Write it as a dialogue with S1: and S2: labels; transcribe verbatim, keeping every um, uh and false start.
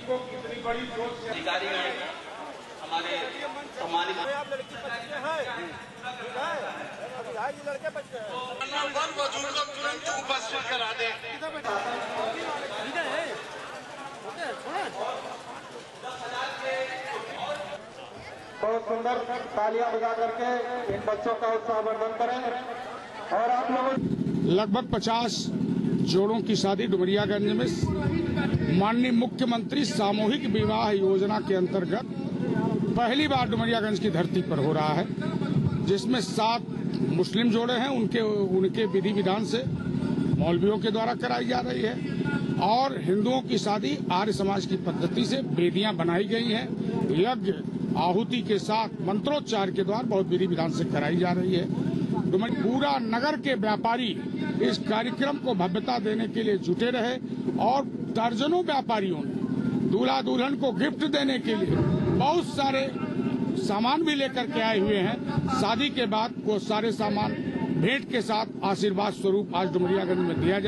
S1: को कितनी बड़ी सोच से अधिकारी हमारे सम्मानित
S2: लड़के बच्चे
S1: तुरंत उपस्थित करा दे।
S3: बहुत सुंदर तालियां बजा करके इन बच्चों का उत्साहवर्धन करें। और आप लोगों
S4: लगभग पचास जोड़ों की शादी डुमरियागंज में माननीय मुख्यमंत्री सामूहिक विवाह योजना के अंतर्गत पहली बार डुमरियागंज की धरती पर हो रहा है, जिसमें सात मुस्लिम जोड़े हैं, उनके उनके विधि विधान से मौलवियों के द्वारा कराई जा रही है, और हिंदुओं की शादी आर्य समाज की पद्धति से वेदियां बनाई गई हैं, यज्ञ आहुति के साथ मंत्रोच्चार के द्वारा बहुत विधि विधान से कराई जा रही है। पूरा नगर के व्यापारी इस कार्यक्रम को भव्यता देने के लिए जुटे रहे और दर्जनों व्यापारियों ने दूल्हा दुल्हन को गिफ्ट देने के लिए बहुत सारे सामान भी लेकर के आए हुए हैं। शादी के बाद वो सारे सामान भेंट के साथ आशीर्वाद स्वरूप आज डुमरियागंज में दिया जाए।